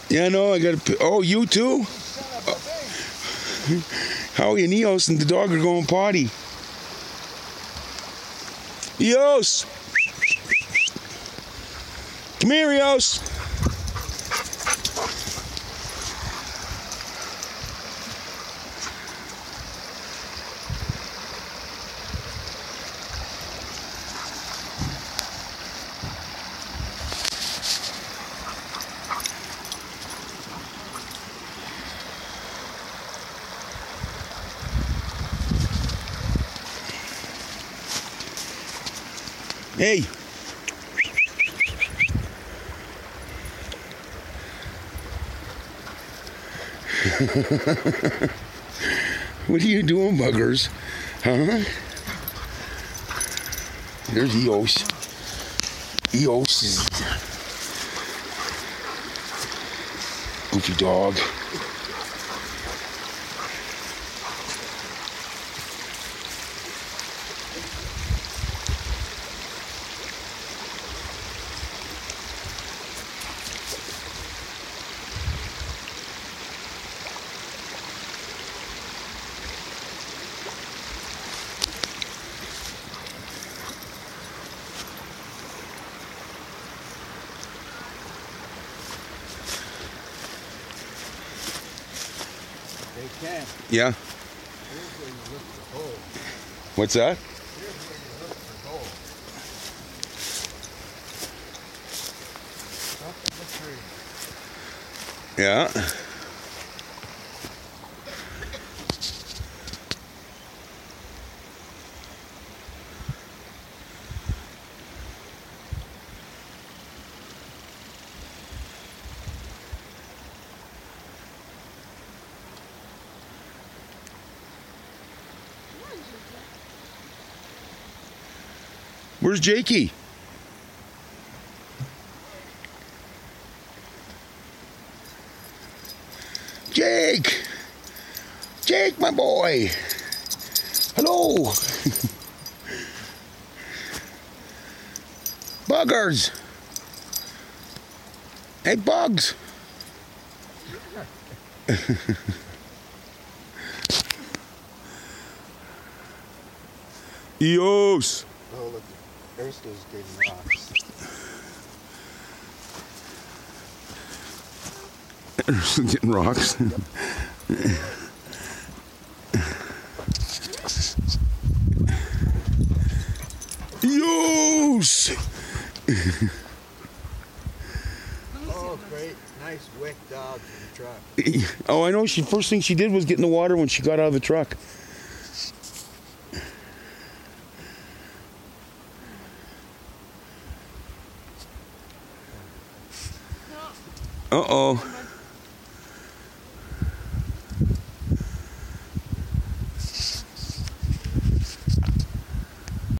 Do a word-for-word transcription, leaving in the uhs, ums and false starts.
Yeah, no, I got to. Oh, you too? Howie and Eos and the dog are going potty. Eos! Come here, Eos! Hey! What are you doing, buggers? Huh? There's Eos. Eos is goofy dog. They can. Yeah. Here's where you look for gold. What's that? Here's where you look for gold. Up in the tree. Yeah. Where's Jakey? Jake! Jake, my boy! Hello! Buggers! Hey, Bugs! Eos! Oh, look. Ursula's getting rocks. Ursula's getting rocks. Eos! Oh, great. Nice wick dog in the truck. Oh, I know. She first thing she did was get in the water when she got out of the truck. Uh-oh.